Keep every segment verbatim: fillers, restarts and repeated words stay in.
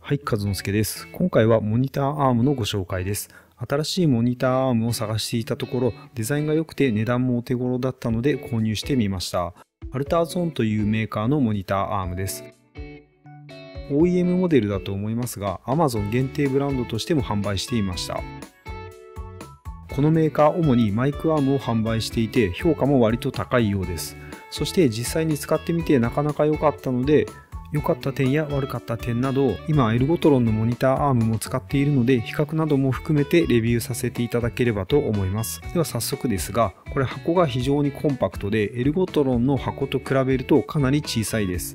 はい、和之助です。今回はモニターアームのご紹介です。新しいモニターアームを探していたところ、デザインが良くて値段もお手頃だったので購入してみました。アルターゾーンというメーカーのモニターアームです。オーイーエム モデルだと思いますが、Amazon 限定ブランドとしても販売していました。このメーカー、主にマイクアームを販売していて、評価も割と高いようです。そして実際に使ってみてなかなか良かったので、良かった点や悪かった点など、今エルゴトロンのモニターアームも使っているので、比較なども含めてレビューさせていただければと思います。では早速ですが、これ箱が非常にコンパクトで、エルゴトロンの箱と比べるとかなり小さいです。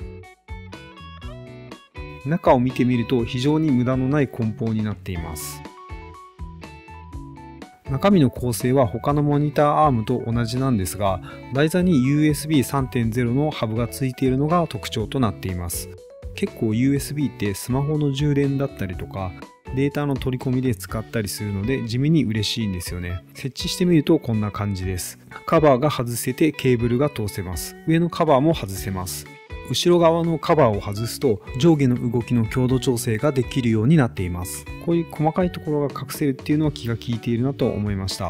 中を見てみると非常に無駄のない梱包になっています。中身の構成は他のモニターアームと同じなんですが、台座に ユーエスビーさんてんゼロ のハブがついているのが特徴となっています。結構 ユーエスビー ってスマホの充電だったりとか、データの取り込みで使ったりするので地味に嬉しいんですよね。設置してみるとこんな感じです。カバーが外せてケーブルが通せます。上のカバーも外せます。後ろ側のカバーを外すと上下の動きの強度調整ができるようになっています。こういう細かいところが隠せるっていうのは気が利いているなと思いました。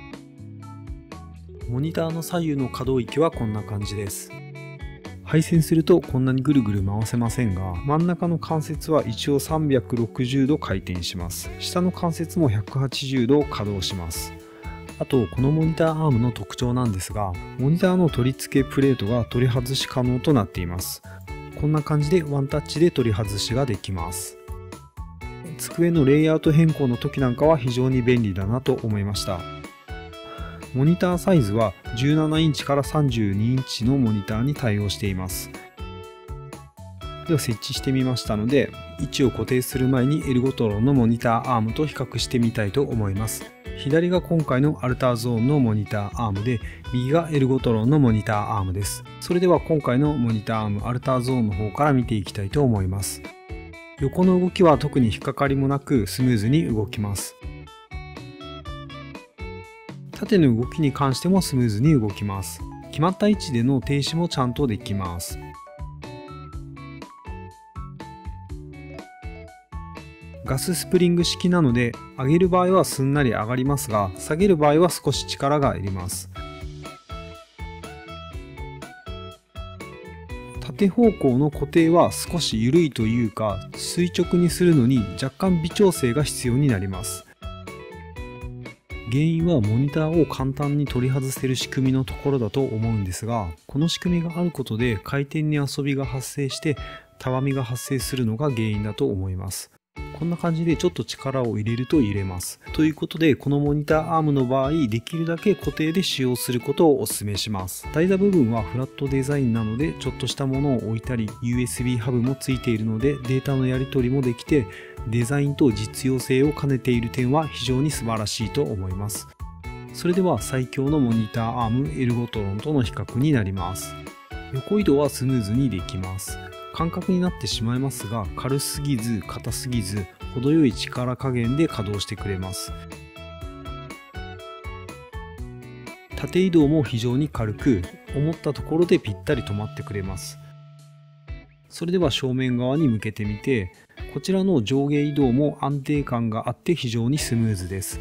モニターの左右の可動域はこんな感じです。配線するとこんなにぐるぐる回せませんが、真ん中の関節は一応さんびゃくろくじゅうど回転します。下の関節もひゃくはちじゅうど稼働します。あと、このモニターアームの特徴なんですが、モニターの取り付けプレートが取り外し可能となっています。こんな感じでワンタッチで取り外しができます。机のレイアウト変更の時なんかは非常に便利だなと思いました。モニターサイズはじゅうななインチからさんじゅうにインチのモニターに対応しています。では設置してみましたので、位置を固定する前にエルゴトロンのモニターアームと比較してみたいと思います。左が今回のアルターゾーンのモニターアームで、右がエルゴトロンのモニターアームです。それでは今回のモニターアームアルターゾーンの方から見ていきたいと思います。横の動きは特に引っかかりもなくスムーズに動きます。縦の動きに関してもスムーズに動きます。決まった位置での停止もちゃんとできます。ガススプリング式なので、上げる場合はすんなり上がりますが、下げる場合は少し力がいります。縦方向の固定は少し緩いというか、垂直にするのに若干微調整が必要になります。原因はモニターを簡単に取り外せる仕組みのところだと思うんですが、この仕組みがあることで回転に遊びが発生して、たわみが発生するのが原因だと思います。こんな感じでちょっと力を入れると揺れます。ということで、このモニターアームの場合、できるだけ固定で使用することをお勧めします。台座部分はフラットデザインなので、ちょっとしたものを置いたり、ユーエスビー ハブもついているので、データのやり取りもできて、デザインと実用性を兼ねている点は非常に素晴らしいと思います。それでは最強のモニターアームエルゴトロンとの比較になります。横移動はスムーズにできます。感覚になってしまいますが、軽すぎず硬すぎず程よい力加減で稼働してくれます。縦移動も非常に軽く、思ったところでぴったり止まってくれます。それでは正面側に向けてみて、こちらの上下移動も安定感があって非常にスムーズです。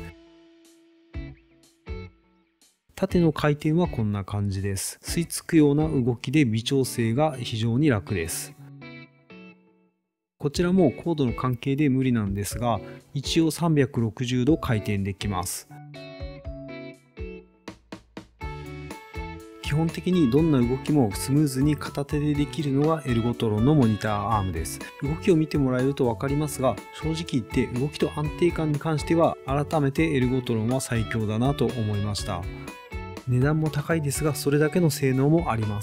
縦の回転はこんな感じです。吸い付くような動きで微調整が非常に楽です。こちらもコードの関係で無理なんですが、一応さんびゃくろくじゅうど回転できます。基本的にどんな動きもスムーズに片手でできるのがエルゴトロンのモニターアームです。動きを見てもらえると分かりますが、正直言って動きと安定感に関しては改めてエルゴトロンは最強だなと思いました。値段も高いですが、それだけの性能もあります。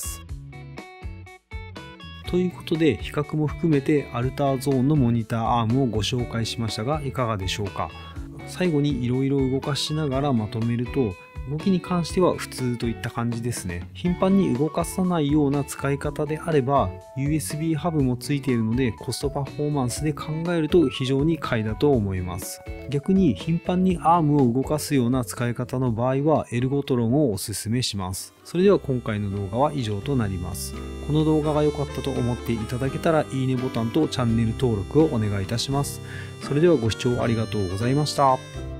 ということで、比較も含めてアルターゾーンのモニターアームをご紹介しましたが、いかがでしょうか。最後にいろいろ動かしながらまとめると、 動きに関しては普通といった感じですね。頻繁に動かさないような使い方であれば ユーエスビー ハブもついているのでコストパフォーマンスで考えると非常に買いだと思います。逆に頻繁にアームを動かすような使い方の場合はエルゴトロンをおすすめします。それでは今回の動画は以上となります。この動画が良かったと思っていただけたらいいねボタンとチャンネル登録をお願いいたします。それではご視聴ありがとうございました。